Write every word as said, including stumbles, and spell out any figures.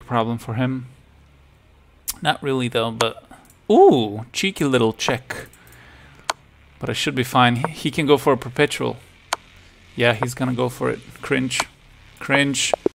problem for him. Not really though, but... Ooh, cheeky little check. But I should be fine. He can go for a perpetual. Yeah, he's gonna go for it. Cringe. Cringe.